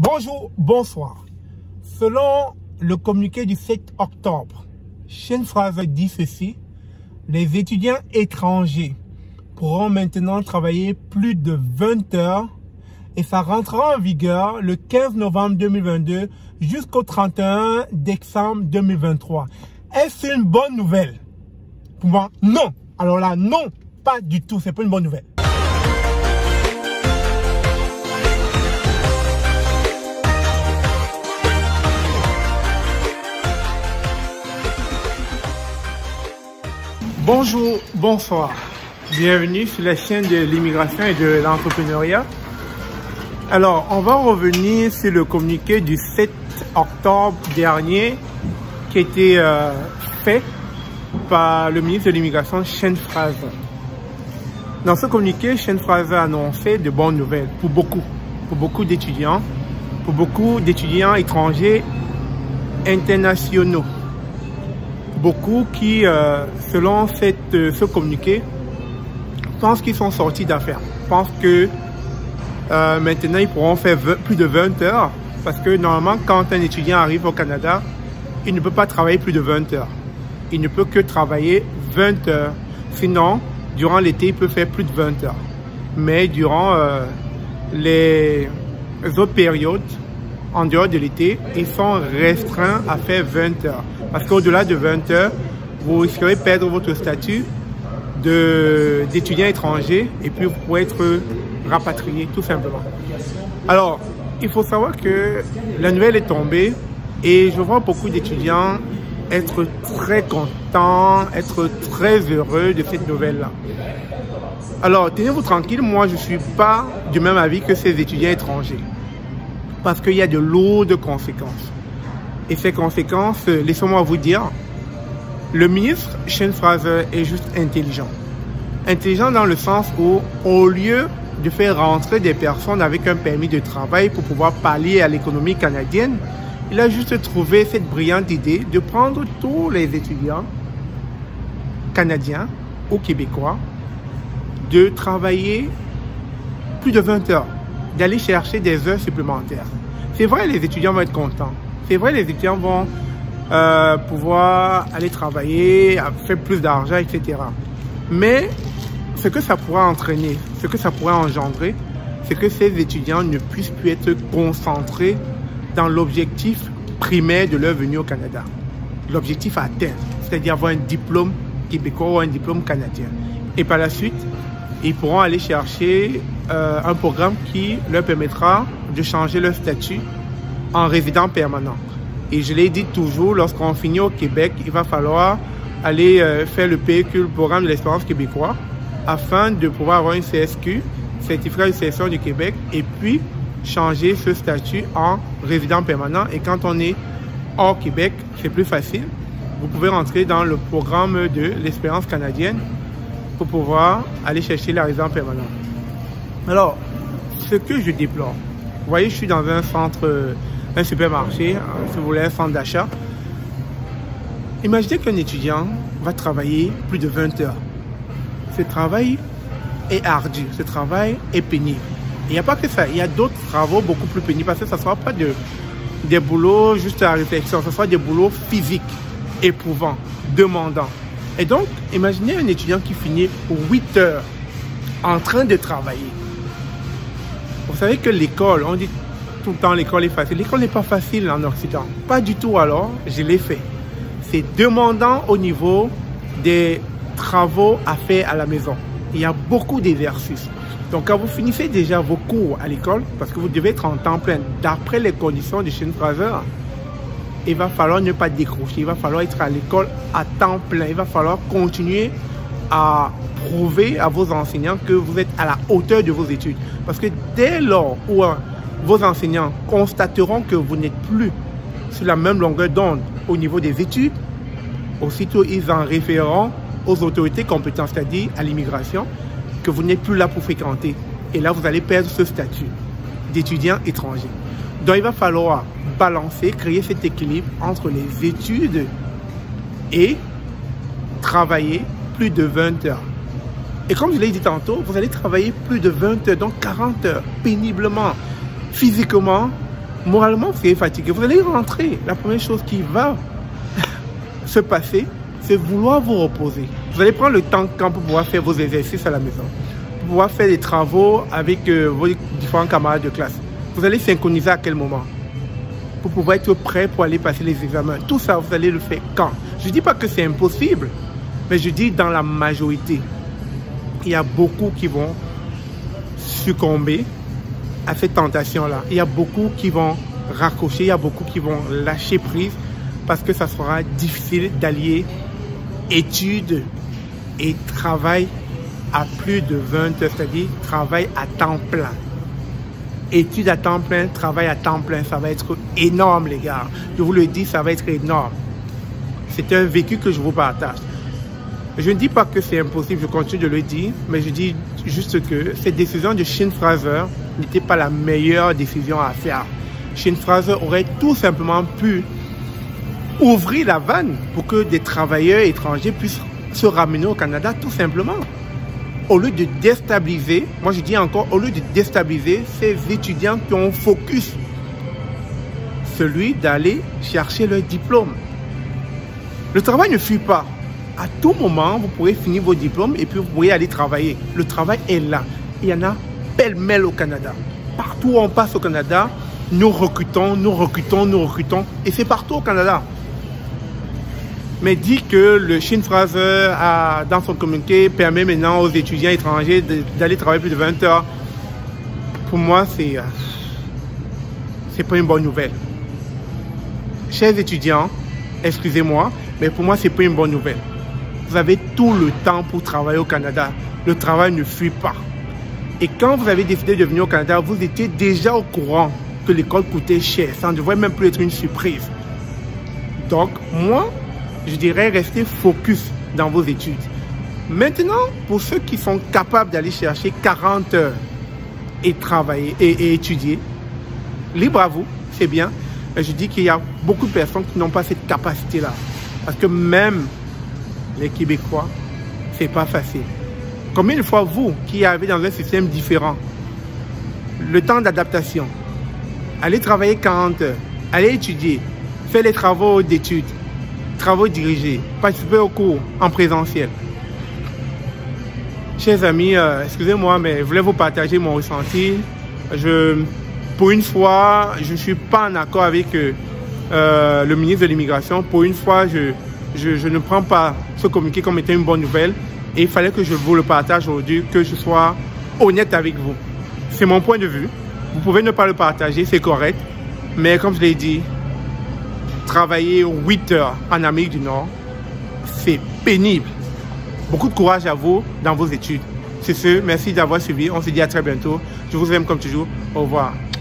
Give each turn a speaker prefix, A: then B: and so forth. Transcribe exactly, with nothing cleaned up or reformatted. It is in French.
A: Bonjour, bonsoir. Selon le communiqué du sept octobre, Shane Fraser dit ceci: les étudiants étrangers pourront maintenant travailler plus de vingt heures et ça rentrera en vigueur le quinze novembre deux mille vingt-deux jusqu'au trente et un décembre deux mille vingt-trois. Est-ce une bonne nouvelle? Pour moi, non. Alors là, non, pas du tout. C'est pas une bonne nouvelle. Bonjour, bonsoir. Bienvenue sur la chaîne de l'immigration et de l'entrepreneuriat. Alors, on va revenir sur le communiqué du sept octobre dernier qui a été euh, fait par le ministre de l'immigration, Shane Fraser. Dans ce communiqué, Shane Fraser a annoncé de bonnes nouvelles pour beaucoup, pour beaucoup d'étudiants, pour beaucoup d'étudiants étrangers internationaux. Beaucoup qui, euh, selon cette, euh, ce communiqué, pensent qu'ils sont sortis d'affaires, pensent que euh, maintenant ils pourront faire plus de vingt heures, parce que normalement quand un étudiant arrive au Canada, il ne peut pas travailler plus de vingt heures. Il ne peut que travailler vingt heures. Sinon, durant l'été, il peut faire plus de vingt heures. Mais durant euh, les autres périodes, en dehors de l'été, ils sont restreints à faire vingt heures. Parce qu'au-delà de vingt heures, vous risquerez de perdre votre statut d'étudiant étranger et puis vous pourrez être rapatrié, tout simplement. Alors, il faut savoir que la nouvelle est tombée et je vois beaucoup d'étudiants être très contents, être très heureux de cette nouvelle-là. Alors, tenez-vous tranquille, moi je ne suis pas du même avis que ces étudiants étrangers. Parce qu'il y a de lourdes conséquences. Et ces conséquences, laissez-moi vous dire, le ministre Shane Fraser est juste intelligent. Intelligent dans le sens où, au lieu de faire rentrer des personnes avec un permis de travail pour pouvoir pallier à l'économie canadienne, il a juste trouvé cette brillante idée de prendre tous les étudiants canadiens ou québécois, de travailler plus de vingt heures, d'aller chercher des heures supplémentaires. C'est vrai, les étudiants vont être contents. C'est vrai, les étudiants vont euh, pouvoir aller travailler, faire plus d'argent, et cetera. Mais ce que ça pourra entraîner, ce que ça pourra engendrer, c'est que ces étudiants ne puissent plus être concentrés dans l'objectif primaire de leur venue au Canada. L'objectif à atteindre, c'est-à-dire avoir un diplôme québécois ou un diplôme canadien. Et par la suite, ils pourront aller chercher euh, un programme qui leur permettra de changer leur statut en résident permanent. Et je l'ai dit toujours, lorsqu'on finit au Québec, il va falloir aller euh, faire le P Q, le programme de l'expérience québécois, afin de pouvoir avoir une C S Q, certificat de sélection du Québec, et puis changer ce statut en résident permanent. Et quand on est hors Québec, c'est plus facile. Vous pouvez rentrer dans le programme de l'expérience canadienne pour pouvoir aller chercher la résidence permanente. Alors, ce que je déplore, vous voyez, je suis dans un centre, un supermarché, si vous voulez, un centre d'achat. Imaginez qu'un étudiant va travailler plus de vingt heures. Ce travail est ardu, ce travail est pénible. Il n'y a pas que ça, il y a d'autres travaux beaucoup plus pénibles parce que ça ne sera pas de, des boulots juste à réflexion, ce sera des boulots physiques, éprouvants, demandants. Et donc, imaginez un étudiant qui finit huit heures en train de travailler. Vous savez que l'école, on dit tout le temps l'école est facile. L'école n'est pas facile en Occident. Pas du tout alors, je l'ai fait. C'est demandant au niveau des travaux à faire à la maison. Il y a beaucoup d'exercices. Donc quand vous finissez déjà vos cours à l'école, parce que vous devez être en temps plein, d'après les conditions de Shane Fraser, il va falloir ne pas décrocher, il va falloir être à l'école à temps plein, il va falloir continuer à prouver à vos enseignants que vous êtes à la hauteur de vos études. Parce que dès lors où hein, vos enseignants constateront que vous n'êtes plus sur la même longueur d'onde au niveau des études, aussitôt ils en référeront aux autorités compétentes, c'est-à-dire à l'immigration, que vous n'êtes plus là pour fréquenter. Et là, vous allez perdre ce statut d'étudiant étranger. Donc, il va falloir balancer, créer cet équilibre entre les études et travailler plus de vingt heures. Et comme je l'ai dit tantôt, vous allez travailler plus de vingt heures, donc quarante heures, péniblement, physiquement, moralement, vous serez fatigué. Vous allez rentrer. La première chose qui va se passer, c'est vouloir vous reposer. Vous allez prendre le temps quand pour pouvoir faire vos exercices à la maison, pour pouvoir faire des travaux avec euh, vos différents camarades de classe. Vous allez synchroniser à quel moment? Pour pouvoir être prêt pour aller passer les examens. Tout ça, vous allez le faire quand? Je ne dis pas que c'est impossible, mais je dis dans la majorité. Il y a beaucoup qui vont succomber à cette tentation-là. Il y a beaucoup qui vont raccrocher, il y a beaucoup qui vont lâcher prise parce que ça sera difficile d'allier études et travail à plus de vingt heures, c'est-à-dire travail à temps plein. Études à temps plein, travail à temps plein, ça va être énorme les gars. Je vous le dis, ça va être énorme. C'est un vécu que je vous partage. Je ne dis pas que c'est impossible, je continue de le dire, mais je dis juste que cette décision de Shane Fraser n'était pas la meilleure décision à faire. Shane Fraser aurait tout simplement pu ouvrir la vanne pour que des travailleurs étrangers puissent se ramener au Canada, tout simplement. Au lieu de déstabiliser, moi je dis encore, au lieu de déstabiliser ces étudiants qui ont focus, celui d'aller chercher leur diplôme. Le travail ne fuit pas. À tout moment, vous pourrez finir vos diplômes et puis vous pourrez aller travailler. Le travail est là. Il y en a pêle-mêle au Canada. Partout où on passe au Canada, nous recrutons, nous recrutons, nous recrutons. Et c'est partout au Canada. Mais dit que le Shane Fraser, a, dans son communiqué, permet maintenant aux étudiants étrangers d'aller travailler plus de vingt heures. Pour moi, c'est c'est pas une bonne nouvelle. Chers étudiants, excusez-moi, mais pour moi, c'est pas une bonne nouvelle. Vous avez tout le temps pour travailler au Canada. Le travail ne fuit pas. Et quand vous avez décidé de venir au Canada, vous étiez déjà au courant que l'école coûtait cher. Ça ne devrait même plus être une surprise. Donc, moi, je dirais rester focus dans vos études. Maintenant, pour ceux qui sont capables d'aller chercher quarante heures et travailler et, et étudier, libre à vous, c'est bien. Mais je dis qu'il y a beaucoup de personnes qui n'ont pas cette capacité-là. Parce que même les Québécois, c'est pas facile. Combien de fois vous, qui avez dans un système différent, le temps d'adaptation, allez travailler quarante heures, allez étudier, faire les travaux d'études, travaux dirigés, participer aux cours en présentiel. Chers amis, euh, excusez-moi, mais je voulais vous partager mon ressenti. Je, pour une fois, je ne suis pas en accord avec euh, euh, le ministre de l'Immigration. Pour une fois, je, je, je ne prends pas ce communiqué comme étant une bonne nouvelle. Et il fallait que je vous le partage aujourd'hui, que je sois honnête avec vous. C'est mon point de vue. Vous pouvez ne pas le partager, c'est correct. Mais comme je l'ai dit, travailler huit heures en Amérique du Nord, c'est pénible. Beaucoup de courage à vous dans vos études. C'est ce, merci d'avoir suivi. On se dit à très bientôt. Je vous aime comme toujours. Au revoir.